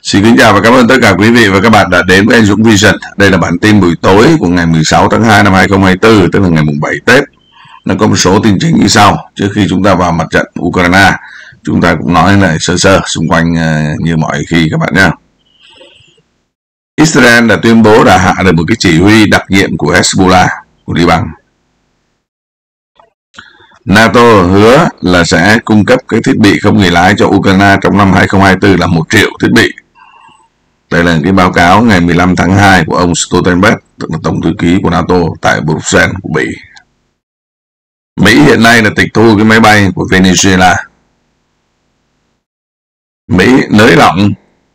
Xin kính chào và cảm ơn tất cả quý vị và các bạn đã đến với anh Dũng Vision. Đây là bản tin buổi tối của ngày 16 tháng 2 năm 2024, tức là ngày mùng 7 Tết. Nó có một số tin chính như sau. Trước khi chúng ta vào mặt trận Ukraine, chúng ta cũng nói lại sơ sơ xung quanh như mọi khi các bạn nhé. Israel đã tuyên bố đã hạ được một cái chỉ huy đặc nhiệm của Hezbollah của Liban. NATO hứa là sẽ cung cấp cái thiết bị không người lái cho Ukraine trong năm 2024 là 1 triệu thiết bị. Đây là cái báo cáo ngày 15 tháng 2 của ông Stoltenberg, tức là Tổng thư ký của NATO tại Bruxelles của Bỉ. Mỹ hiện nay là tịch thu cái máy bay của Venezuela. Mỹ nới lỏng,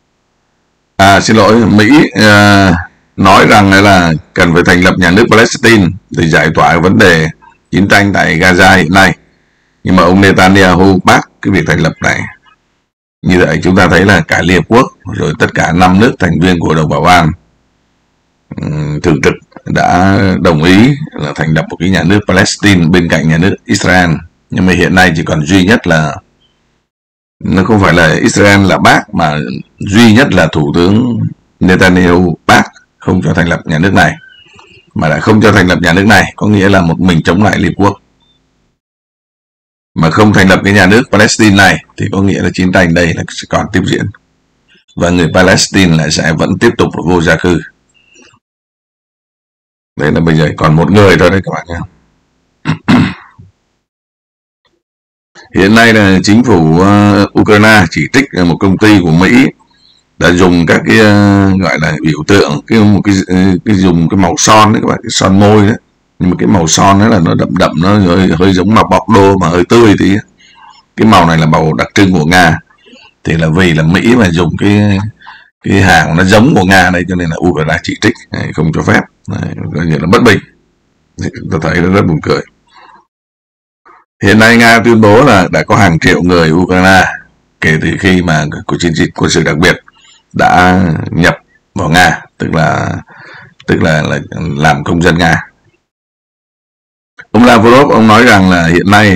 Mỹ nói rằng là cần phải thành lập nhà nước Palestine để giải tỏa vấn đề chiến tranh tại Gaza hiện nay. Nhưng mà ông Netanyahu bác cái việc thành lập này. Như vậy chúng ta thấy là cả Liên Hợp Quốc rồi tất cả 5 nước thành viên của Hội đồng Bảo an thường trực đã đồng ý là thành lập một cái nhà nước Palestine bên cạnh nhà nước Israel. Nhưng mà hiện nay chỉ còn duy nhất là nó không phải là Israel là bác, mà duy nhất là Thủ tướng Netanyahu bác không cho thành lập nhà nước này. Mà đã không cho thành lập nhà nước này có nghĩa là một mình chống lại Liên Hợp Quốc. Mà không thành lập cái nhà nước Palestine này thì có nghĩa là chiến tranh đây là sẽ còn tiếp diễn. Và người Palestine lại sẽ vẫn tiếp tục vô gia cư. Đấy là bây giờ còn một người thôi đấy các bạn nhé. Hiện nay là chính phủ Ukraine chỉ trích một công ty của Mỹ đã dùng các cái gọi là biểu tượng dùng cái màu son đấy các bạn, cái son môi đấy. Nhưng mà cái màu son đó là nó đậm nó hơi giống màu bọc đô mà hơi tươi, thì cái màu này là màu đặc trưng của Nga. Thì là vì là Mỹ mà dùng cái hàng nó giống của Nga đây cho nên là Ukraine chỉ trích không cho phép, coi như là bất bình. Tôi thấy nó rất buồn cười. Hiện nay Nga tuyên bố là đã có hàng triệu người Ukraine kể từ khi mà cuộc chiến dịch quân sự đặc biệt đã nhập vào Nga, tức là làm công dân Nga. Ông Lavrov ông nói rằng là hiện nay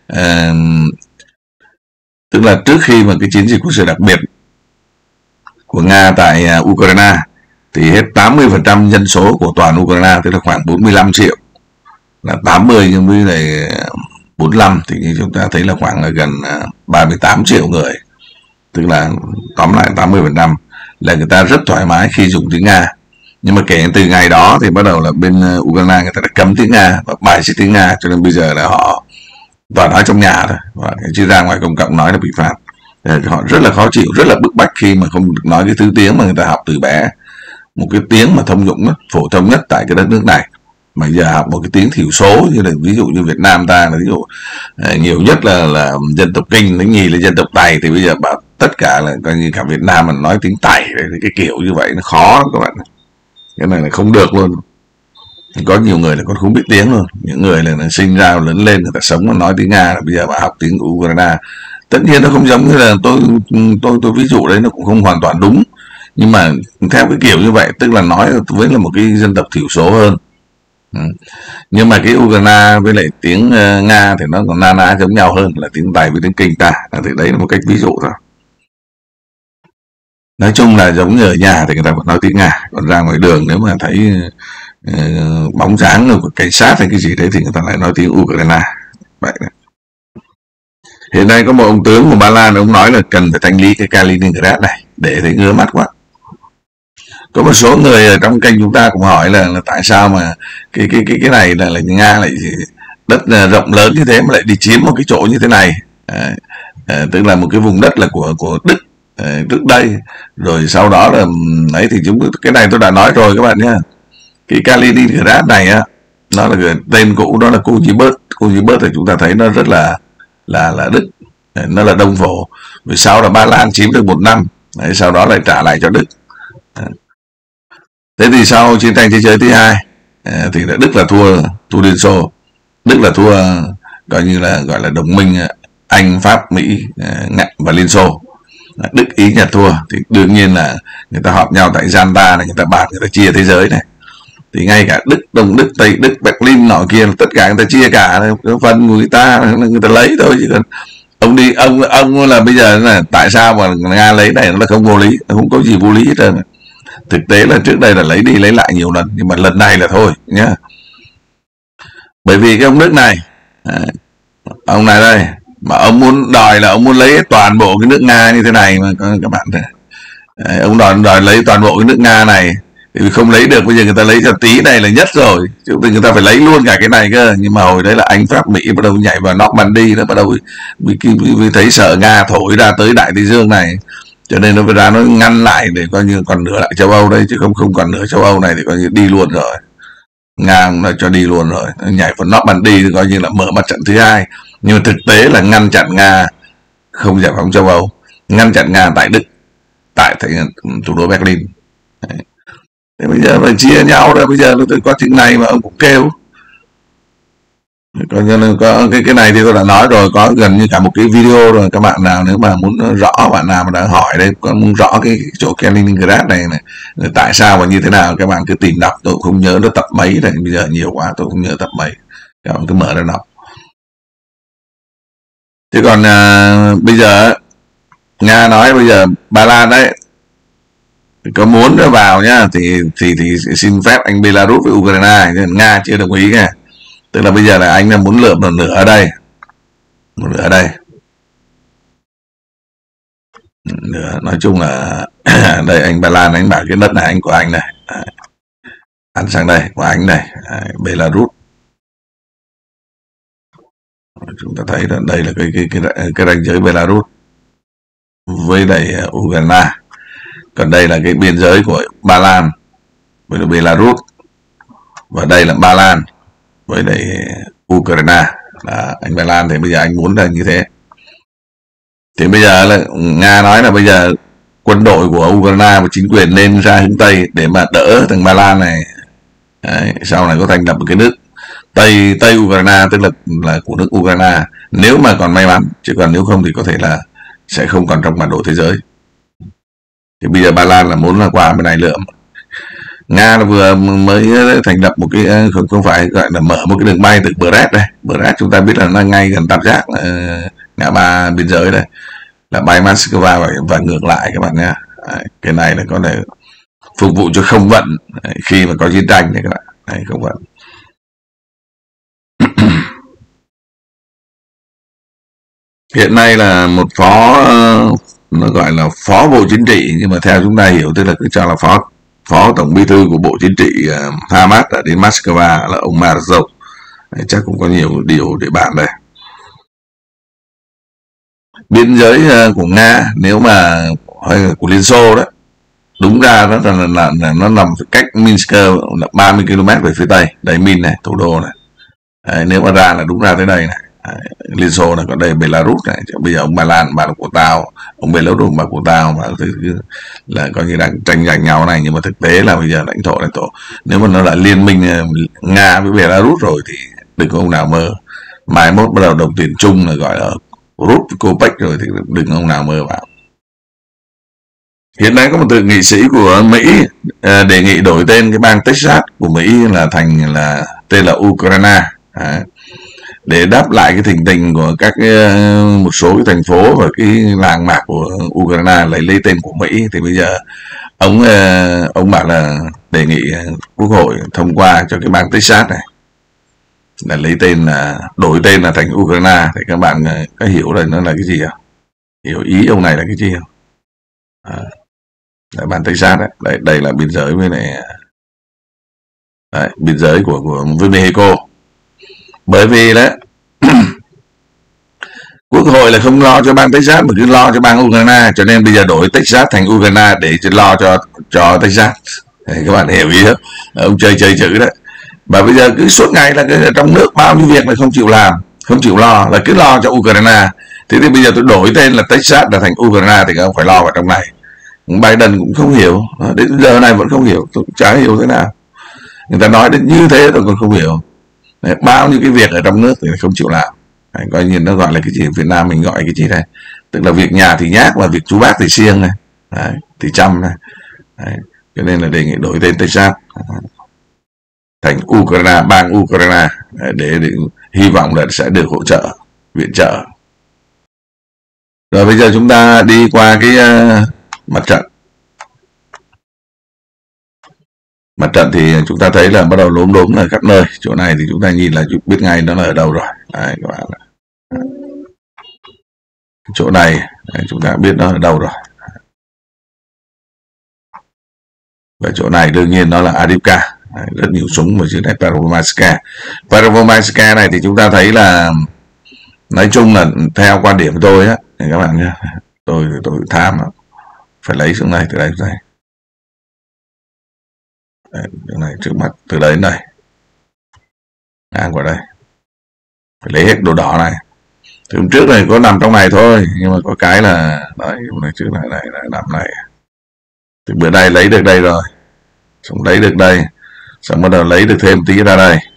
tức là trước khi mà cái chiến dịch quân sự đặc biệt của Nga tại Ukraine thì hết 80% dân số của toàn Ukraine, tức là khoảng 45 triệu, là 80 nhân với lại 45 thì như chúng ta thấy là khoảng là gần 38 triệu người, tức là tóm lại 80% là người ta rất thoải mái khi dùng tiếng Nga. Nhưng mà kể từ ngày đó thì bắt đầu là bên Ukraine người ta đã cấm tiếng Nga và bài xích tiếng Nga, cho nên bây giờ là họ toàn nói trong nhà thôi, chứ ra ngoài công cộng nói là bị phạt. Họ rất là khó chịu, rất là bức bách khi mà không được nói cái thứ tiếng mà người ta học từ bé, một cái tiếng mà thông dụng nhất, phổ thông nhất tại cái đất nước này. Mà giờ học một cái tiếng thiểu số, như là ví dụ như Việt Nam ta là ví dụ nhiều nhất là dân tộc Kinh, thứ nhì là dân tộc Tày, thì bây giờ bảo tất cả là coi như cả Việt Nam mà nói tiếng Tày, cái kiểu như vậy nó khó lắm các bạn. Cái này là không được luôn. Có nhiều người là còn không biết tiếng luôn. Những người là sinh ra lớn lên người ta sống và nói tiếng Nga, là bây giờ mà học tiếng Ukraine. Tất nhiên nó không giống như là tôi ví dụ đấy, nó cũng không hoàn toàn đúng. Nhưng mà theo cái kiểu như vậy, tức là nói với là một cái dân tộc thiểu số hơn. Nhưng mà cái Ukraine với lại tiếng Nga thì nó còn na ná giống nhau hơn là tiếng Tày với tiếng Kinh ta. Thì đấy là một cách ví dụ thôi. Nói chung là giống như ở nhà thì người ta vẫn nói tiếng Nga, còn ra ngoài đường nếu mà thấy bóng dáng của cảnh sát hay cái gì đấy thì người ta lại nói tiếng Ukraine. Vậy đấy. Hiện nay có một ông tướng của Ba Lan, ông nói là cần phải thanh lý cái Kaliningrad này để thấy ngứa mắt quá. Có một số người ở trong kênh chúng ta cũng hỏi là tại sao mà cái này là Nga lại đất rộng lớn như thế mà lại đi chiếm một cái chỗ như thế này. Tức là một cái vùng đất là của Đức trước đây, rồi sau đó là đấy thì cái này tôi đã nói rồi các bạn nhé. Cái Kaliningrad này á, nó là tên cũ đó là Kuzyburt thì chúng ta thấy nó rất là Đức, nó là Đông Phổ. Vì sau là Ba Lan chiếm được 1 năm, đấy, sau đó lại trả lại cho Đức. Thế thì sau chiến tranh thế giới thứ hai thì là Đức là thua Liên Xô, Đức là thua coi như là gọi là đồng minh Anh, Pháp, Mỹ và Liên Xô. Đức, Ý, Nhật thua thì đương nhiên là người ta họp nhau tại Yalta này, người ta bàn, người ta chia thế giới này. Thì ngay cả Đức, Đông Đức, Tây Đức, Berlin nọ kia, tất cả người ta chia cả phần của người ta lấy thôi, chứ còn ông là bây giờ là tại sao mà Nga lấy này nó là không vô lý, không có gì vô lý hết trơn. Thực tế là trước đây là lấy đi lấy lại nhiều lần, nhưng mà lần này là thôi nhá. Bởi vì cái ông Đức này, ông này đây, mà ông muốn đòi là ông muốn lấy toàn bộ cái nước Nga như thế này mà các bạn thấy. Ông đòi lấy toàn bộ cái nước Nga này, thì không lấy được, bây giờ người ta lấy cho tí này là nhất rồi, chứ người ta phải lấy luôn cả cái này cơ. Nhưng mà hồi đấy là Anh, Pháp, Mỹ bắt đầu nhảy vào Normandy, nó bắt đầu vì thấy sợ Nga thổi ra tới Đại Tây Dương này, cho nên nó phải ra nó ngăn lại để coi như còn nửa lại châu Âu đây, chứ không còn nửa châu Âu này thì coi như đi luôn rồi. Nga cũng đã cho đi luôn rồi, nó nhảy vào Normandy thì coi như là mở mặt trận thứ hai. Nhưng mà thực tế là ngăn chặn Nga không giải phóng châu Âu, ngăn chặn Nga tại Đức, tại thủ đô Berlin. Đấy. Thế bây giờ phải chia nhau rồi, bây giờ nó có chuyện này mà ông cũng kêu. Coi như là có cái này thì tôi đã nói rồi, có gần như cả một cái video rồi. Các bạn nào nếu mà muốn rõ, bạn nào mà đã hỏi đấy, có muốn rõ cái chỗ Kaliningrad này tại sao và như thế nào, các bạn cứ tìm đọc. Tôi không nhớ nó tập mấy này, bây giờ nhiều quá tôi không nhớ tập mấy, các bạn cứ mở ra đọc. Chứ còn bây giờ Nga nói bây giờ Ba Lan đấy có muốn nó vào nhá, thì xin phép anh Belarus với Ukraine, Nga chưa đồng ý nha. Tức là bây giờ là anh là muốn lượm một nửa ở đây, một nửa ở đây, nửa, nói chung là đây anh Ba Lan anh bảo cái đất này anh của anh này, ăn sang đây của anh này, Belarus. Chúng ta thấy là đây là cái ranh giới Belarus với lại Ukraine. Còn đây là cái biên giới của Ba Lan với lại Belarus, và đây là Ba Lan với lại Ukraine. Là anh Ba Lan thì bây giờ anh muốn là như thế. Thì bây giờ là Nga nói là bây giờ quân đội của Ukraine và chính quyền nên ra hướng Tây để mà đỡ thằng Ba Lan này. Đấy, sau này có thành lập một cái nước Tây Ukraine, tức là của nước Ukraine, nếu mà còn may mắn, chứ còn nếu không thì có thể là sẽ không còn trong bản đồ thế giới. Thì bây giờ Ba Lan là muốn là qua bên này lượm. Nga là vừa mới thành lập một cái, không phải gọi là mở một cái đường bay từ Brest đây. Brest chúng ta biết là nó ngay gần tam giác ngã ba biên giới đây, là bay Moscow và ngược lại các bạn nhé. Cái này là có thể phục vụ cho không vận khi mà có chiến tranh này các bạn. Đấy, không vận. Hiện nay là một phó, nó gọi là phó bộ chính trị, nhưng mà theo chúng ta hiểu tức là cứ cho là phó tổng bí thư của bộ chính trị Hamas đã đến Moscow, là ông Marzov. Chắc cũng có nhiều điều để bàn đây. Biên giới của Nga nếu mà hay là của Liên Xô đó, đúng ra nó nằm cách Minsk là 30 km về phía tây, đây Min này, thủ đô này. Đấy, nếu mà ra là đúng ra tới đây này. Liên Xô này, còn đây Belarus này. Bây giờ ông Ba Lan bảo là của tao, ông Belarus bảo của tao, mà là coi như đang tranh giành nhau này. Nhưng mà thực tế là bây giờ lãnh thổ nếu mà nó là liên minh Nga với Belarus rồi thì đừng có ông nào mơ. Mai mốt bắt đầu đồng tiền chung là gọi là Rút Copec rồi thì đừng ông nào mơ vào. Hiện nay có một thượng nghị sĩ của Mỹ đề nghị đổi tên cái bang Texas của Mỹ là thành là tên là Ukraine. Để đáp lại cái thình tình của các một số cái thành phố và cái làng mạc của Ukraine lấy tên của Mỹ. Thì bây giờ ông bảo là đề nghị Quốc hội thông qua cho cái bang Texas này là lấy tên, là đổi tên là thành Ukraine. Thì các bạn có hiểu đây nó là cái gì không? Hiểu ý ông này là cái gì không? Là bang Texas đấy. Đây là biên giới với này, biên giới với Mexico. Bởi vì đấy Quốc hội là không lo cho bang Texas mà cứ lo cho bang Ukraine, cho nên bây giờ đổi Texas thành Ukraine để lo cho Texas. Các bạn hiểu ý không? Ông chơi chữ đấy. Và bây giờ cứ suốt ngày là trong nước bao nhiêu việc là không chịu làm, không chịu lo, là cứ lo cho Ukraine. Thế thì bây giờ tôi đổi tên là Texas là thành Ukraine thì ông phải lo vào trong này. Biden cũng không hiểu, đến giờ này vẫn không hiểu, tôi cũng chả hiểu thế nào. Người ta nói đến như thế tôi còn không hiểu. Đấy, bao nhiêu cái việc ở trong nước thì không chịu làm. Đấy, coi như nó gọi là cái gì, Việt Nam mình gọi cái gì đây, tức là việc nhà thì nhác và việc chú bác thì siêng này. Đấy, thì chăm này. Đấy, cho nên là đề nghị đổi tên Texas thành Ukraine, bang Ukraine, để hy vọng là sẽ được hỗ trợ, viện trợ. Rồi bây giờ chúng ta đi qua cái mặt trận. Mặt trận thì chúng ta thấy là bắt đầu lốm đốm ở khắp nơi. Chỗ này thì chúng ta nhìn là biết ngay nó là ở đâu rồi. Đấy, các bạn. Chỗ này chúng ta biết nó ở đâu rồi. Và chỗ này đương nhiên nó là Avdiivka. Rất nhiều súng ở dưới này. Pervomayska. Pervomayska này thì chúng ta thấy là nói chung là theo quan điểm của tôi á, các bạn nhé, tôi tham lắm. Phải lấy xuống này, từ đây xuống đây. Chỗ này trước mắt, từ đấy đến đây, ngang qua đây, phải lấy hết đồ đỏ này. Thì hôm trước này có nằm trong này thôi, nhưng mà có cái là đấy, hôm nay trước này nằm này. Thì bữa nay lấy được đây rồi, xong lấy được đây, xong bắt đầu lấy được thêm tí ra đây.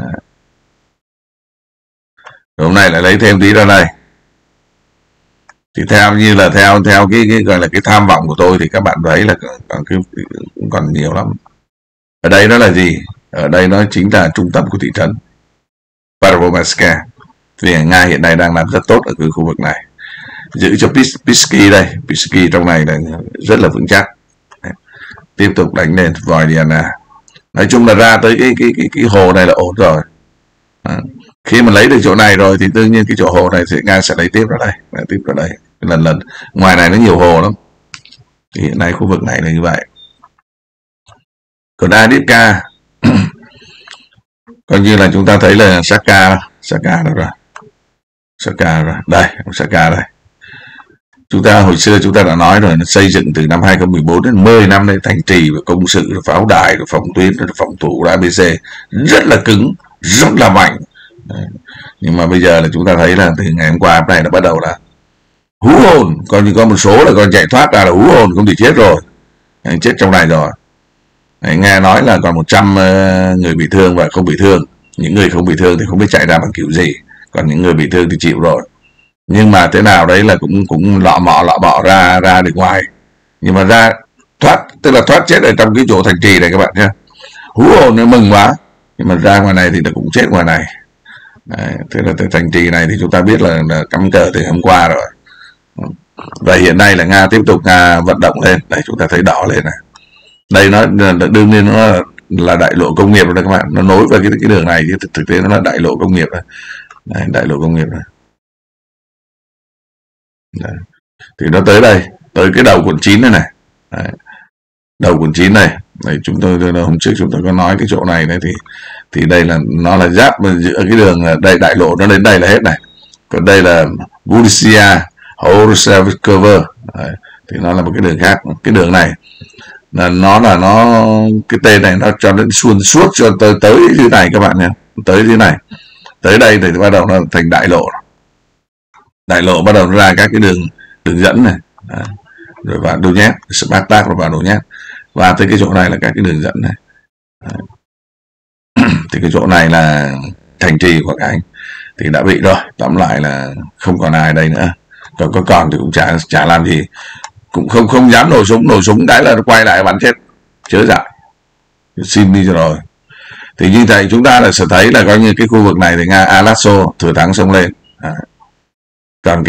Rồi hôm nay lại lấy thêm tí ra đây. Thì theo như là theo cái gọi là cái tham vọng của tôi thì các bạn thấy là cũng còn nhiều lắm. Ở đây nó là gì? Ở đây nó chính là trung tâm của thị trấn Pervomayska. Vì Nga hiện nay đang làm rất tốt ở cái khu vực này. Giữ cho Pisky đây, Pisky trong này là rất là vững chắc. Tiếp tục đánh lên Voidiana. Nói chung là ra tới cái hồ này là ổn rồi. Khi mà lấy được chỗ này rồi thì tự nhiên cái chỗ hồ này Nga sẽ lấy tiếp ra đây, tiếp ra đây. Lần ngoài này nó nhiều hồ lắm. Thì hiện nay khu vực này là như vậy. Còn Avdiivka coi như là chúng ta thấy là Saka đó rồi. Saka rồi. Đây, Saka đây. Chúng ta hồi xưa chúng ta đã nói rồi, nó xây dựng từ năm 2014 đến 10 năm đây, thành trì và công sự, rồi pháo đài, rồi phòng tuyến, rồi phòng thủ của ABC rất là cứng, rất là mạnh. Đấy. Nhưng mà bây giờ là chúng ta thấy là từ ngày hôm qua này nó bắt đầu là hú hồn, coi như có một số là còn chạy thoát ra là hú hồn, không thì chết rồi. Đấy, chết trong này rồi. Đấy, nghe nói là còn 100 người bị thương và không bị thương. Những người không bị thương thì không biết chạy ra bằng kiểu gì, còn những người bị thương thì chịu rồi. Nhưng mà thế nào đấy là cũng lọ mọ ra được ngoài. Nhưng mà ra thoát, tức là thoát chết ở trong cái chỗ thành trì này các bạn nhé. Hú hồn nó mừng quá. Nhưng mà ra ngoài này thì nó cũng chết ngoài này. Đấy, thế là từ thành trì này thì chúng ta biết là cắm cờ từ hôm qua rồi. Và hiện nay là Nga tiếp tục vận động lên. Đây chúng ta thấy đỏ lên này. Đây nó đương nhiên nó là đại lộ công nghiệp rồi các bạn. Nó nối vào cái đường này chứ thực tế nó là đại lộ công nghiệp rồi. Đây, đại lộ công nghiệp rồi. Đấy. Thì nó tới đây, tới cái đầu quận 9 này này. Đấy. Đầu quận 9 này. Đấy, chúng tôi hôm trước chúng tôi có nói cái chỗ này thì đây là nó là giáp giữa cái đường đây, đại lộ nó đến đây là hết này. Còn đây là Gudisia Horsecover. Thì nó là một cái đường khác. Cái đường này là nó cái tên này nó cho đến xuyên suốt cho tới dưới này các bạn nhé, tới dưới này, tới đây thì bắt đầu nó thành đại lộ. Đại lộ bắt đầu ra các cái đường dẫn này. Đấy. Rồi vào Donetsk, Spartak rồi vào Donetsk, và tới cái chỗ này là các cái đường dẫn này. Thì cái chỗ này là thành trì của các anh thì đã bị rồi, tóm lại là không còn ai đây nữa. Còn thì cũng chả làm gì, cũng không dám nổ súng cái là quay lại bắn chết, chớ dại, xin đi rồi. Thì như vậy chúng ta là sẽ thấy là coi như cái khu vực này thì Nga Alasso thừa thắng xông lên. Còn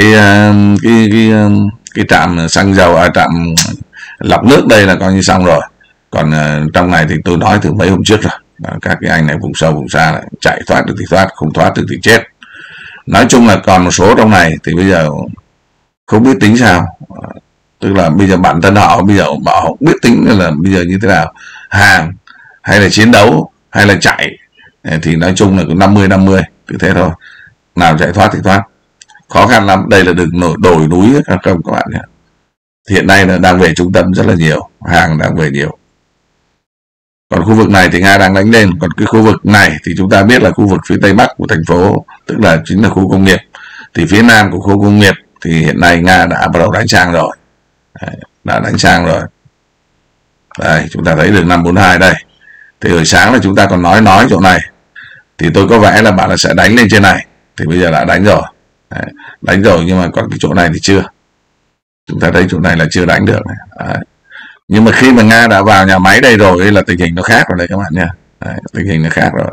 cái trạm xăng dầu, trạm lọc nước đây là coi như xong rồi. Còn trong này thì tôi nói từ mấy hôm trước rồi, các cái anh này vùng sâu vùng xa này, chạy thoát được thì thoát, không thoát được thì chết. Nói chung là còn một số trong này thì bây giờ không biết tính sao. Tức là bây giờ bản thân họ bây giờ họ biết tính là bây giờ như thế nào, hàng hay là chiến đấu hay là chạy, thì nói chung là cứ 50-50 cứ thế thôi, nào chạy thoát thì thoát. Khó khăn lắm, đây là đường đồi núi các bạn nhé. Hiện nay là đang về trung tâm rất là nhiều, hàng đang về nhiều. Còn khu vực này thì Nga đang đánh lên. Còn cái khu vực này thì chúng ta biết là khu vực phía tây bắc của thành phố, tức là chính là khu công nghiệp. Thì phía nam của khu công nghiệp thì hiện nay Nga đã bắt đầu đánh sang rồi. Đấy, đã đánh sang rồi. Đây chúng ta thấy đường 542 đây. Thì hồi sáng là chúng ta còn nói chỗ này, thì tôi có vẻ là bạn là sẽ đánh lên trên này, thì bây giờ đã đánh rồi. Đấy, đánh rồi nhưng mà còn cái chỗ này thì chưa. Chúng ta thấy chỗ này là chưa đánh được. Đấy. Nhưng mà khi mà Nga đã vào nhà máy đây rồi là tình hình nó khác rồi đấy các bạn nha. Đấy, tình hình nó khác rồi.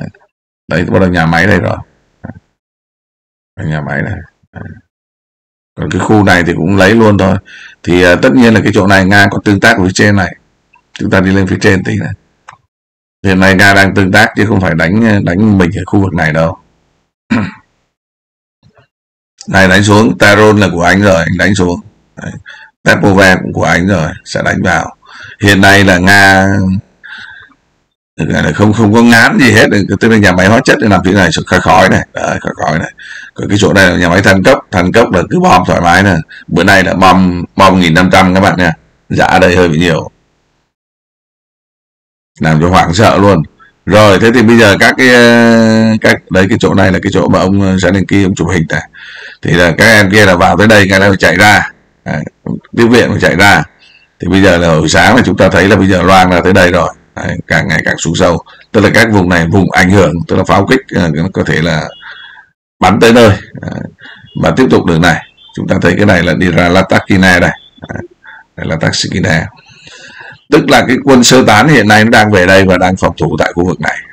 Đấy bắt đầu nhà máy đây rồi. Đấy, nhà máy này. Đấy. Còn cái khu này thì cũng lấy luôn thôi. Thì tất nhiên là cái chỗ này Nga có tương tác với trên này. Chúng ta đi lên phía trên tí này. Hiện nay Nga đang tương tác chứ không phải đánh mình ở khu vực này đâu. Này đánh xuống, Taron là của anh rồi, anh đánh xuống. Tepove cũng của anh rồi, sẽ đánh vào. Hiện nay là Nga không có ngán gì hết, tức là nhà máy hóa chất nằm phía này khói khói này, đấy, khói này. Còn cái chỗ này là nhà máy than cốc là cứ bom thoải mái nè. Bữa nay là bom 1.500 các bạn nha, giá ở đây hơi bị nhiều, làm cho hoảng sợ luôn. Rồi thế thì bây giờ các đấy, cái chỗ này là cái chỗ mà ông Zelensky ông chụp hình này, thì là các em kia là vào tới đây cái này chạy ra, tiếp viện phải chạy ra. Thì bây giờ là hồi sáng là chúng ta thấy là bây giờ loang là tới đây rồi. Đấy, càng ngày càng xuống sâu, tức là các vùng này vùng ảnh hưởng, tức là pháo kích nó có thể là bắn tới nơi. Và tiếp tục đường này chúng ta thấy cái này là đi ra Latakia đây, đây là Latakia, tức là cái quân sơ tán hiện nay nó đang về đây và đang phòng thủ tại khu vực này,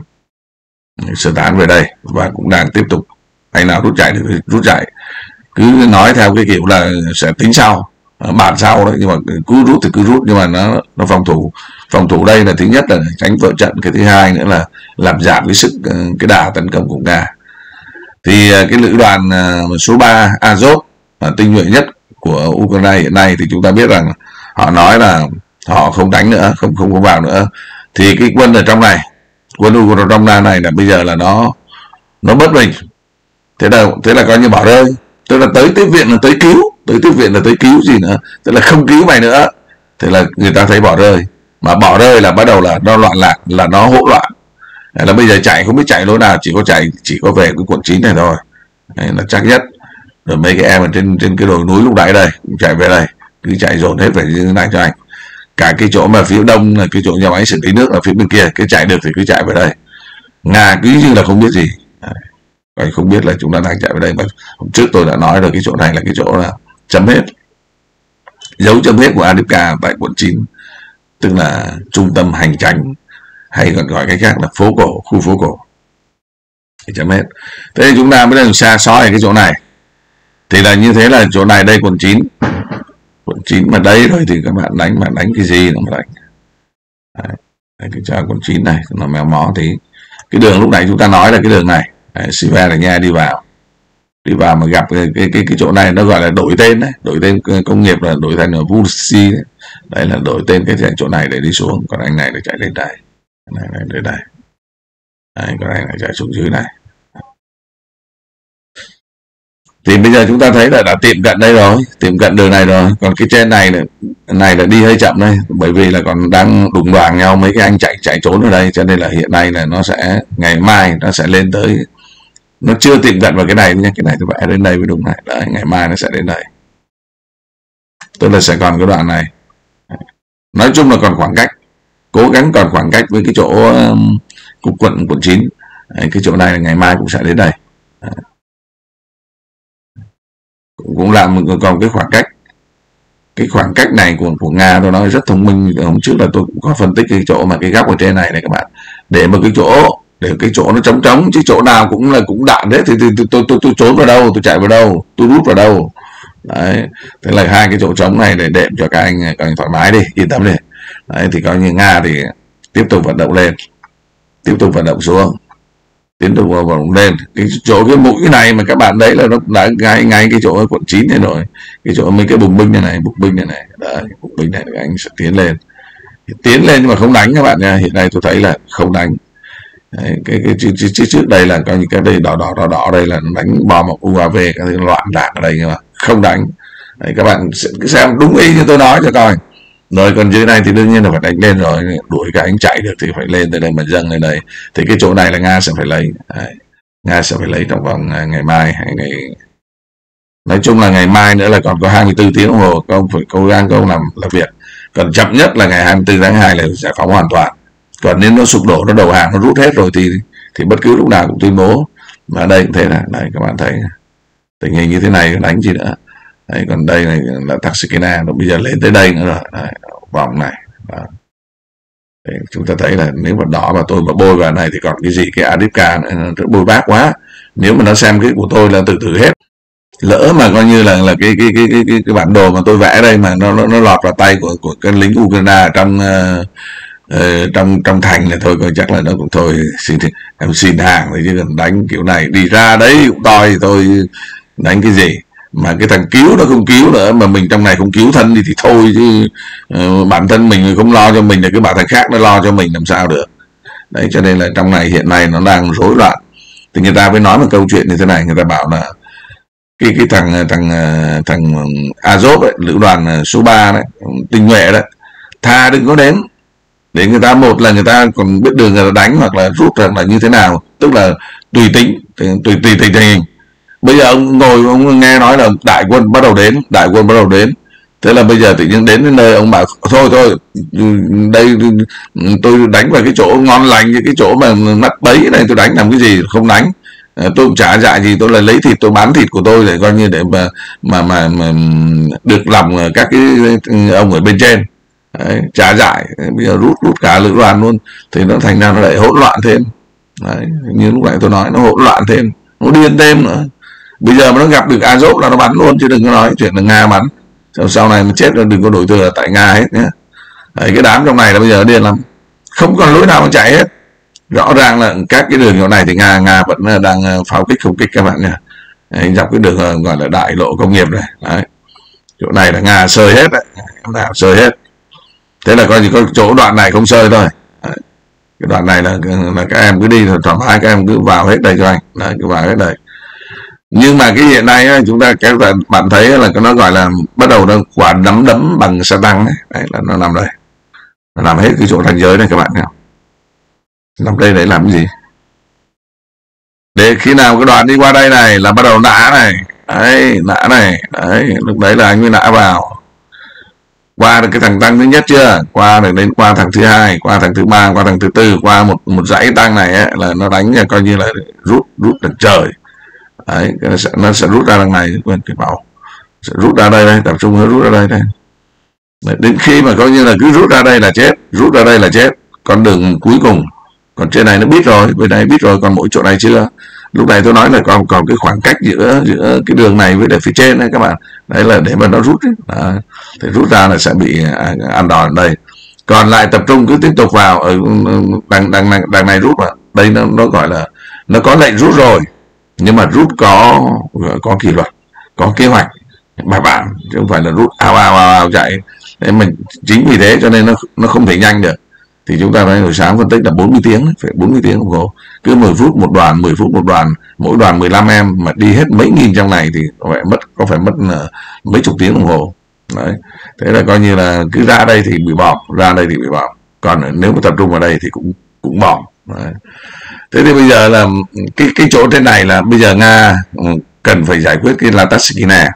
sơ tán về đây và cũng đang tiếp tục, anh nào rút chạy thì rút chạy, cứ nói theo cái kiểu là sẽ tính sau, bản sau đấy, nhưng mà cứ rút thì cứ rút, nhưng mà nó phòng thủ đây là thứ nhất là tránh vỡ trận, cái thứ hai nữa là làm giảm cái sức, cái đà tấn công của Nga. Thì cái lữ đoàn số 3 Azov tinh nhuệ nhất của Ukraine hiện nay thì chúng ta biết rằng họ nói là họ không đánh nữa, không có vào nữa. Thì cái quân ở trong này, quân Ukraine này là bây giờ là nó bất bình, thế là coi như bỏ rơi, tức là tới tiếp viện là tới cứu gì nữa, tức là không cứu mày nữa. Thế là người ta thấy bỏ rơi, mà bỏ rơi là bắt đầu là nó loạn lạc, là nó hỗn loạn, là bây giờ chạy không biết chạy lối nào, chỉ có về cái quận 9 này thôi. Đấy là chắc nhất. Rồi mấy cái em ở trên cái đồi núi lúc nãy đây cũng chạy về đây, cứ chạy dồn hết về như thế này cho anh. Cả cái chỗ mà phía đông là cái chỗ nhà máy xử lý nước ở phía bên kia, cái chạy được thì cứ chạy về đây. Nga cứ như là không biết gì. Đấy, không biết là chúng ta đang chạy về đây, mà hôm trước tôi đã nói rồi, cái chỗ này là cái chỗ là chấm hết, dấu chấm hết của Adivka tại quận 9, tức là trung tâm hành chánh, hay còn gọi cái khác là phố cổ, khu phố cổ, chấm hết. Thế thì chúng ta mới đang xa soi cái chỗ này, thì là như thế là chỗ này đây quận 9 mà đây rồi thì các bạn đánh cái gì nó mà đánh. Đấy, cái cha quận 9 này nó mèo mó tí. Cái đường lúc nãy chúng ta nói là cái đường này, Siva là nha, đi vào mà gặp cái chỗ này nó gọi là đổi tên đấy, đổi tên công nghiệp là đổi thành là Vusi đấy. Đấy là đổi tên cái chỗ này để đi xuống, còn anh này để chạy lên đây, này đến đây, đấy, còn anh này chạy xuống dưới này. Thì bây giờ chúng ta thấy là đã tiệm cận đây rồi, tiệm cận đường này rồi. Còn cái trên này là đi hơi chậm đây, bởi vì là còn đang đụng đoàn nhau mấy cái anh chạy trốn ở đây, cho nên là hiện nay là nó sẽ ngày mai nó sẽ lên tới, nó chưa tiệm cận vào cái này nha, cái này tôi vẽ đến đây với đúng này, đấy, ngày mai nó sẽ đến đây, tức là sẽ còn cái đoạn này. Nói chung là còn khoảng cách, cố gắng còn khoảng cách với cái chỗ cục quận 9. Đấy, cái chỗ này là ngày mai cũng sẽ đến đây. Đấy, cũng làm còn cái khoảng cách này của Nga tôi nói rất thông minh. Hôm trước là tôi cũng có phân tích cái chỗ mà cái góc ở trên này các bạn, để cái chỗ nó trống, chứ chỗ nào cũng đạn đấy, thì tôi trốn vào đâu, tôi chạy vào đâu, tôi rút vào đâu. Đấy, thế là hai cái chỗ trống này để đệm cho các anh thoải mái đi, yên tâm đi. Đấy, thì coi như Nga thì tiếp tục vận động lên, tiếp tục vận động xuống, tiến tục vận động lên. Cái mũi này mà các bạn đấy là nó đã ngay cái chỗ quận 9 này rồi, cái chỗ mấy cái bùng binh này, đấy, bùng binh này các anh sẽ tiến lên nhưng mà không đánh các bạn nha. Hiện nay tôi thấy là không đánh. Đấy, cái trước đây là coi như cái đây đỏ đây là đánh bom hoặc UAV, cái thứ loạn đạn ở đây, nhưng mà không đánh. Đấy, các bạn cứ xem đúng y như tôi nói cho coi. Rồi còn dưới này thì đương nhiên là phải đánh lên rồi, đuổi cái anh chạy được thì phải lên tới đây mà dâng lên đây. Thì cái chỗ này là Nga sẽ phải lấy. Đấy, Nga sẽ phải lấy trong vòng ngày mai hay ngày, nói chung là ngày mai nữa là còn có 24 tiếng đồng hồ, công phải cố gắng công làm việc. Còn chậm nhất là ngày 24 tháng 2 là giải phóng hoàn toàn. Còn nếu nó sụp đổ, nó đầu hàng, nó rút hết rồi thì bất cứ lúc nào cũng tuyên bố. Mà đây cũng thế này, đây các bạn thấy tình hình như thế này đánh gì nữa. Đấy, còn đây này là Taksikina, nó bây giờ lên tới đây nữa rồi. Đấy, vòng này. Đấy, chúng ta thấy là nếu mà đỏ mà tôi mà bôi vào này thì còn cái gì, cái Adivka này nó bôi bác quá. Nếu mà nó xem cái của tôi là từ từ hết. lỡ mà coi như là cái bản đồ mà tôi vẽ đây mà nó lọt vào tay của cái lính Ukraine trong trong thành, là thôi coi chắc là nó cũng thôi, em xin hàng thôi, chứ còn đánh kiểu này đi ra đấy cũng toi thì tôi đánh cái gì. Mà cái thằng cứu nó không cứu nữa, mà mình trong này không cứu thân thì thôi, chứ bản thân mình không lo cho mình thì cứ bảo thằng khác nó lo cho mình làm sao được. Đấy, cho nên là trong này hiện nay nó đang rối loạn. Thì người ta mới nói một câu chuyện như thế này, người ta bảo là cái thằng Azov ấy, lữ đoàn số 3 đấy, tinh nhuệ đấy, thà đừng có đến để người ta, một là người ta còn biết đường người ta đánh, hoặc là rút ra là như thế nào, tức là tùy tính, tùy tình hình. Bây giờ ông ngồi ông nghe nói là đại quân bắt đầu đến, thế là bây giờ tự nhiên đến nơi ông bảo thôi thôi, đây tôi đánh vào cái chỗ ngon lành, cái chỗ mà mắt bấy này tôi đánh làm cái gì, không đánh. Tôi cũng chả dại gì, tôi là lấy thịt tôi bán thịt của tôi để coi như để mà được lòng các cái ông ở bên trên. Đấy, chả dại, bây giờ rút cả lữ đoàn luôn, thì nó thành ra nó lại hỗn loạn thêm. Đấy, như lúc nãy tôi nói, nó hỗn loạn thêm, nó điên thêm nữa. Bây giờ mà nó gặp được Azov là nó bắn luôn, chứ đừng có nói chuyện là Nga bắn. Sau này mà chết là đừng có đổi thừa tại Nga hết nhé. Đấy, cái đám trong này là bây giờ điên lắm, không còn lối nào mà chạy hết. Rõ ràng là các cái đường chỗ này thì Nga vẫn đang pháo kích không kích các bạn nhé. Đấy, dọc cái đường gọi là đại lộ công nghiệp này. Đấy, chỗ này là Nga sơi hết đấy, nào sơi hết. Thế là coi như có chỗ đoạn này không sơi thôi. Đấy, cái đoạn này là các em cứ đi thoải mái, các em cứ vào hết đây cho anh. Đấy, cứ vào hết đây. Nhưng mà cái hiện nay chúng ta, các bạn thấy là nó gọi là bắt đầu nó quả nắm đấm bằng xe tăng ấy. Đấy, là nó nằm đây, nó nằm hết cái chỗ ranh giới này các bạn nhé. Nằm đây để làm cái gì? Để khi nào cái đoàn đi qua đây này là bắt đầu nã này, đấy, nã này, đấy, lúc đấy là anh mới nã vào. Qua được cái thằng tăng thứ nhất chưa, qua được đến qua thằng thứ hai, qua thằng thứ ba, qua thằng thứ tư, qua một dãy tăng này ấy, là nó đánh coi như là rút được trời. Đấy, nó sẽ rút ra đằng này, quên cái bảo sẽ rút ra đây, tập trung nó rút ra đây. Đấy, đến khi mà coi như là cứ rút ra đây là chết, rút ra đây là chết, con đường cuối cùng. Còn trên này nó biết rồi, bên này biết rồi, còn mỗi chỗ này chưa. Lúc này tôi nói là còn cái khoảng cách giữa cái đường này với lại phía trên này các bạn. Đấy là để mà nó rút ấy. Đó, thì rút ra là sẽ bị ăn đòn ở đây. Còn lại tập trung cứ tiếp tục vào ở đằng này rút vào. Đây nó gọi là nó có lệnh rút rồi, nhưng mà rút có kỷ luật, có kế hoạch bài bản, chứ không phải là rút ào chạy. Đấy, mình chính vì thế cho nên nó không thể nhanh được. Thì chúng ta nói hồi sáng phân tích là 40 tiếng, phải 40 tiếng đồng hồ, cứ 10 phút một đoàn, 10 phút một đoàn, mỗi đoàn 15 em mà đi hết mấy nghìn trong này thì có phải mất mấy chục tiếng đồng hồ. Đấy, thế là coi như là cứ ra đây thì bị bỏng, ra đây thì bị bỏng, còn nếu mà tập trung vào đây thì cũng bỏng. Đấy. Thế thì bây giờ là cái chỗ trên này là bây giờ Nga cần phải giải quyết cái Lataskina,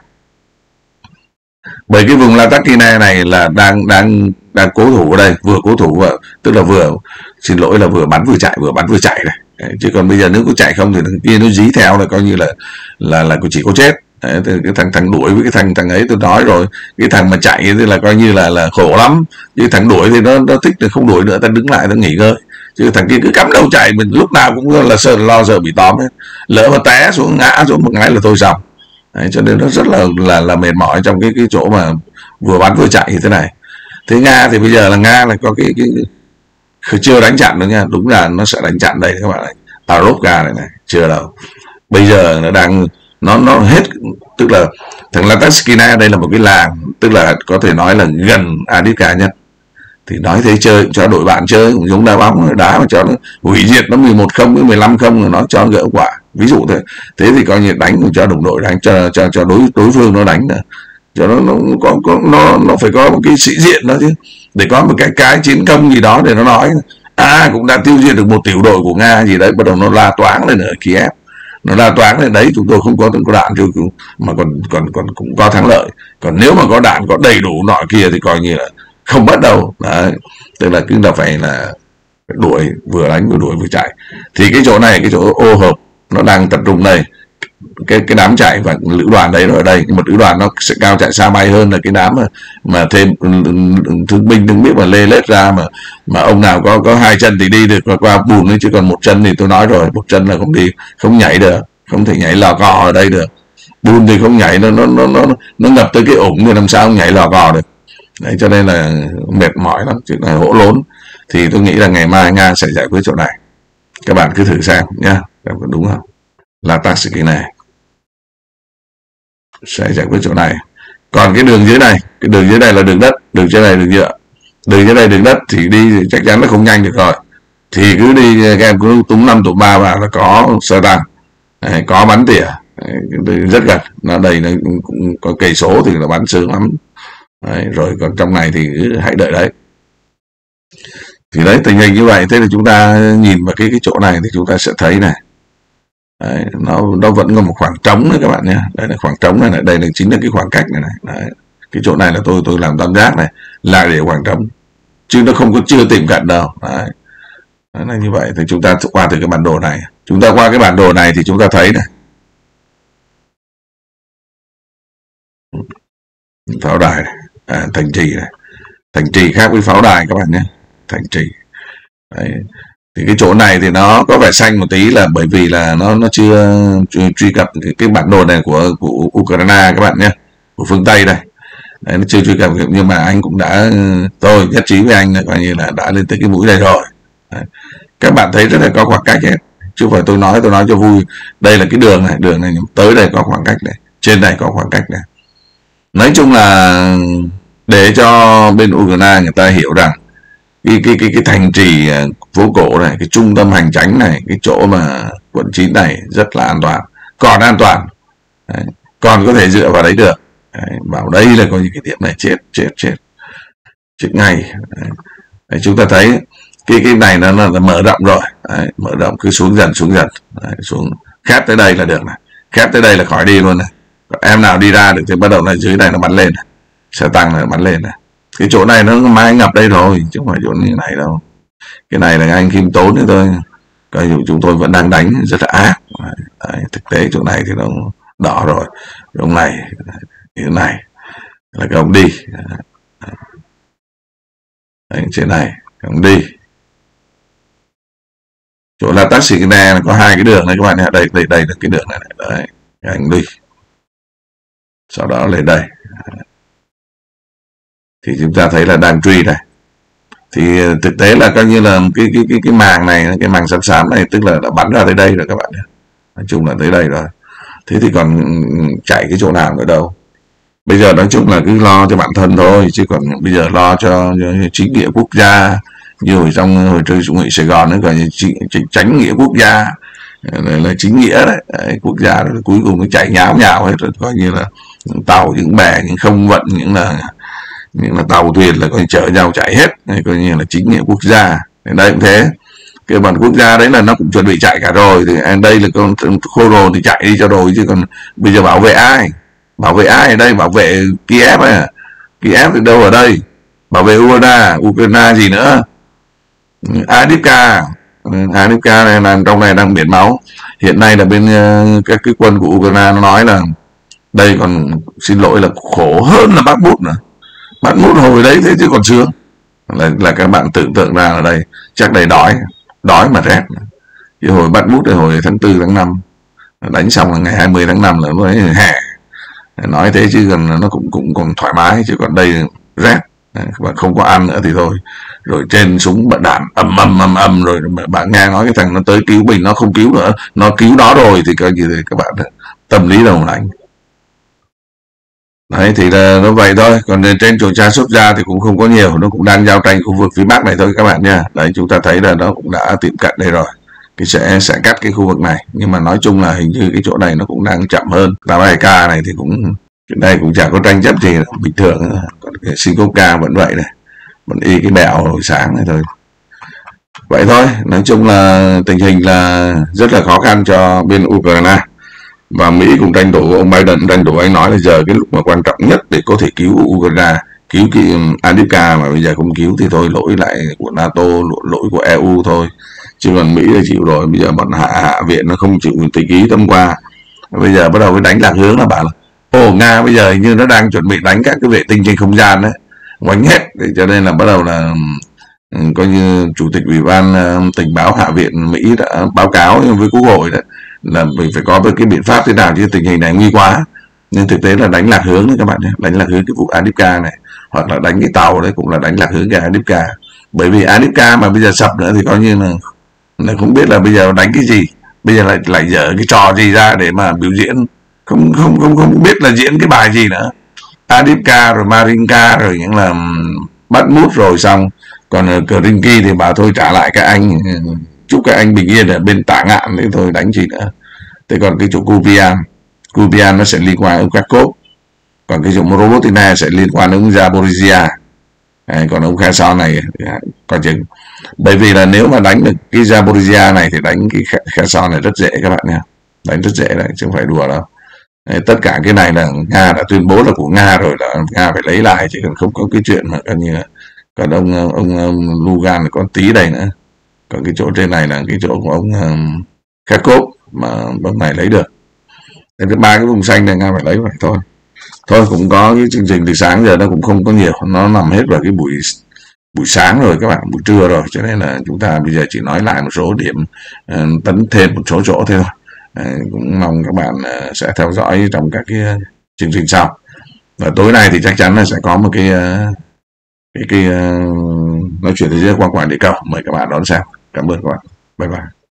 bởi cái vùng Lataskina này là đang cố thủ ở đây, vừa cố thủ tức là xin lỗi là vừa bắn vừa chạy này. Đấy, chứ còn bây giờ nếu có chạy không thì thằng kia nó dí theo là coi như là chỉ có chết. Đấy, cái thằng đuổi với cái thằng ấy tôi nói rồi, cái thằng mà chạy thì là coi như là khổ lắm, chứ thằng đuổi thì nó thích thì không đuổi nữa, ta đứng lại ta nghỉ ngơi, chứ thằng kia cứ cắm đầu chạy, mình lúc nào cũng là lo sợ bị tóm hết, lỡ mà té xuống ngã xuống một cái là thôi xong. Đấy, cho nên nó rất là mệt mỏi trong cái chỗ mà vừa bắn vừa chạy như thế này. Thế Nga thì bây giờ là Nga là có cái chưa đánh chặn được nha, đúng là nó sẽ đánh chặn đây các bạn này, Tarovka này chưa đâu. Bây giờ nó đang nó hết, tức là thằng Lataskina đây là một cái làng, tức là có thể nói là gần Adivka nhất. Thì nói thế chơi cho đội bạn chơi cũng giống đá bóng, đá mà cho nó hủy diệt nó 11-0 với 15-0 rồi nó cho gỡ quả, ví dụ thế. Thế thì coi như đánh cho đồng đội đánh, cho đối phương nó đánh nữa, cho nó phải có một cái sĩ diện đó chứ, để có một cái chiến công gì đó để nó nói cũng đã tiêu diệt được một tiểu đội của Nga gì đấy, bắt đầu nó la toáng lên ở Kiev, nó la toáng lên đấy, chúng tôi không có đạn chứ mà còn cũng có thắng lợi. Còn nếu mà có đạn có đầy đủ nọ kia thì coi như là không bắt đầu. Đấy, tức là cứ là phải là đuổi, vừa đánh vừa đuổi vừa chạy. Thì cái chỗ này, cái chỗ ô hợp nó đang tập trung đây, cái đám chạy và lữ đoàn đấy nó ở đây, nhưng mà lữ đoàn nó sẽ cao chạy xa bay hơn là cái đám mà thêm thương binh đừng biết mà lê lết ra, mà ông nào có hai chân thì đi được qua bùn ấy, chứ còn một chân thì tôi nói rồi, một chân là không đi, không nhảy được, không thể nhảy lò cò ở đây được. bùn thì không nhảy, nó ngập tới cái ủng thì làm sao nhảy lò cò được. Đấy, cho nên là mệt mỏi lắm, chuyện này hỗn lốn. Thì tôi nghĩ là ngày mai Nga sẽ giải quyết chỗ này, các bạn cứ thử xem nhá, đúng không? Là Taxi này sẽ giải quyết chỗ này. Còn cái đường dưới này, cái đường dưới này là đường đất, đường trên này đường nhựa, đường dưới này đường đất thì đi thì chắc chắn là không nhanh được rồi. Thì cứ đi, các em cứ túm 5 tụm 3 vào là có sơ tăng, có bắn tỉa, rất gần, nó đây nó cũng có cây số thì là bắn sướng lắm. Đấy, rồi còn trong này thì cứ hãy đợi đấy. Thì đấy, tình hình như vậy. Thế là chúng ta nhìn vào cái chỗ này thì chúng ta sẽ thấy này, đấy, nó vẫn còn một khoảng trống nữa các bạn nhé. Đây là khoảng trống này, đây là chính là cái khoảng cách này. Đấy, cái chỗ này là tôi làm tam giác này lại để khoảng trống, chứ nó không có chưa tiệm cận đâu. Đấy, đấy là như vậy. Thì chúng ta qua từ cái bản đồ này, chúng ta qua cái bản đồ này thì chúng ta thấy này, pháo đài này, thành trì này, thành trì khác với pháo đài các bạn nhé, thành trì. Đấy. Thì cái chỗ này thì nó có vẻ xanh một tí là bởi vì là nó chưa truy cập cái bản đồ này của Ukraine các bạn nhé, của phương Tây đây. Đấy, nó chưa truy cập, nhưng mà anh cũng đã, tôi nhất trí với anh là coi như là đã lên tới cái mũi này rồi. Đấy. Các bạn thấy rất là có khoảng cách hết, chứ không phải tôi nói cho vui. Đây là cái đường này tới đây có khoảng cách này, trên này có khoảng cách này. Nói chung là để cho bên Ukraine người ta hiểu rằng cái thành trì phố cổ này, cái trung tâm hành chánh này, cái chỗ mà quận 9 này rất là an toàn, còn an toàn. Đấy, còn có thể dựa vào đấy được. Đấy, bảo đây là có những cái điểm này chết ngay. Đấy, chúng ta thấy cái này nó là mở rộng rồi. Đấy, mở rộng cứ xuống dần. Đấy, xuống khép tới đây là được này, khép tới đây là khỏi đi luôn này. Em nào đi ra được thì bắt đầu là dưới này nó bắn lên này, sẽ tăng này, bắn lên này. Cái chỗ này nó mai ngập đây rồi, chứ không phải chỗ như này đâu. Cái này là anh khiêm tốn nữa thôi, coi như chúng tôi vẫn đang đánh rất là ác. Đấy, thực tế chỗ này thì nó đỏ rồi. Ông này, cái này là cái ông đi. Đấy, trên này ông đi. Chỗ là taxi này có hai cái đường này các bạn nhé. Đây là cái đường này. Đấy, anh đi. Sau đó lên đây. Thì chúng ta thấy là đang truy này. Thì thực tế là coi như là cái màng này, cái màng xám này tức là đã bắn ra tới đây rồi các bạn nhé. Nói chung là tới đây rồi. Thế thì còn chạy cái chỗ nào nữa đâu. Bây giờ nói chung là cứ lo cho bản thân thôi, chứ còn bây giờ lo cho chính nghĩa quốc gia, như hồi trong hồi chơi Chủ nghĩa Sài Gòn nữa, gọi như tránh nghĩa quốc gia là chính nghĩa đấy. Đấy, quốc gia rồi cuối cùng nó chạy nháo hết rồi, coi như là những tàu, những bè, những không vận, những là tàu thuyền là coi chở nhau chạy hết. Đây coi như là chính nghĩa quốc gia. Đây cũng thế, cái bản quốc gia đấy là nó cũng chuẩn bị chạy cả rồi. Thì đây là con khô rồ thì chạy đi cho rồi, chứ còn bây giờ bảo vệ ai ở đây? Bảo vệ Kiev à? Kiev thì đâu ở đây? Bảo vệ Ukraine gì nữa? Adivka này là trong này đang biển máu. Hiện nay là bên các cái quân của Ukraine nó nói là đây còn, xin lỗi là khổ hơn là Bakhmut nữa. Bakhmut hồi đấy thế chứ còn sướng. Là các bạn tưởng tượng ra là đây chắc đây đói mà rét. Chứ hồi Bakhmut thì hồi tháng 4 tháng 5 đánh xong là ngày 20 tháng 5 là mới hè. Nói thế chứ còn nó cũng còn thoải mái, chứ còn đây rét. Các bạn không có ăn nữa thì thôi. Rồi trên súng bật đạn ầm rồi bạn nghe nói cái thằng nó tới cứu mình, nó không cứu nữa, nó cứu nó rồi thì coi như thế các bạn tâm lý đồng lạnh. Đấy thì là nó vậy thôi. Còn trên chỗ cha xuất ra thì cũng không có nhiều, nó cũng đang giao tranh khu vực phía Bắc này thôi các bạn nha. Đấy, chúng ta thấy là nó cũng đã tiệm cận đây rồi. Cái sẽ cắt cái khu vực này, nhưng mà nói chung là hình như cái chỗ này nó cũng đang chậm hơn. 82K này thì cũng cái này cũng chẳng có tranh chấp gì, bình thường. Còn cái Sinkovka vẫn vậy này, vẫn y cái bèo hồi sáng này thôi. Vậy thôi, nói chung là tình hình là rất là khó khăn cho bên Ukraine. Và Mỹ cũng tranh thủ, ông Biden tranh thủ, anh nói là giờ cái lúc mà quan trọng nhất để có thể cứu Ukraine, cứu cái Adivka, mà bây giờ không cứu thì thôi, lỗi lại của NATO, lỗi của EU thôi. Chứ còn Mỹ là chịu rồi, bây giờ bọn hạ viện nó không chịu tự ký thông qua. Bây giờ bắt đầu mới đánh lạc hướng là bảo là Nga bây giờ như nó đang chuẩn bị đánh các cái vệ tinh trên không gian đấy, quánh hết. Cho nên là bắt đầu là coi như chủ tịch ủy ban tình báo hạ viện Mỹ đã báo cáo với Quốc hội đấy là mình phải có cái biện pháp thế nào, chứ tình hình này nguy quá. nhưng thực tế là đánh lạc hướng đấy các bạn nhé, đánh lạc hướng cái vụ Adipca này, hoặc là đánh cái tàu đấy cũng là đánh lạc hướng cái Adipca. Bởi vì Adipca mà bây giờ sập nữa thì coi như là không biết là bây giờ đánh cái gì, bây giờ lại dở cái trò gì ra để mà biểu diễn, không biết là diễn cái bài gì nữa. Adipca rồi Marinka rồi những là bắt mút rồi xong, còn Krinky thì bảo thôi trả lại các anh, chúc các anh bình yên ở bên Tả Ngạn đấy thôi, đánh gì nữa. Thế còn cái chỗ Kupian nó sẽ liên quan đến Kharkov, còn cái chỗ Robotina sẽ liên quan đến Zaporizhia. Còn ông Kherson này coi chừng, bởi vì là nếu mà đánh được cái Zaporizhia này thì đánh cái Kherson này rất dễ các bạn nha, đánh rất dễ đấy chứ không phải đùa đâu. Tất cả cái này là Nga đã tuyên bố là của Nga rồi, là Nga phải lấy lại, chứ còn không có cái chuyện mà coi như là, còn ông Lugan có tí đây nữa, còn cái chỗ trên này là cái chỗ của ông Kharkov mà bên này lấy được. Thế ba cái vùng xanh này Nga phải lấy vậy thôi. Thôi cũng có cái chương trình từ sáng giờ nó cũng không có nhiều, nó nằm hết vào cái buổi sáng rồi các bạn, buổi trưa rồi, cho nên là chúng ta bây giờ chỉ nói lại một số điểm, tấn thêm một số chỗ thôi. Cũng mong các bạn sẽ theo dõi trong các cái chương trình sau. Và tối nay thì chắc chắn là sẽ có một cái nói chuyện thế giới quang quảng địa cầu, mời các bạn đón xem. Cảm ơn các bạn, bye bye.